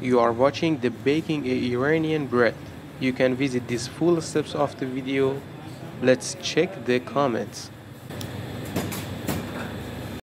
You are watching the baking a Iranian bread. You can visit these full steps of the video. Let's check the comments.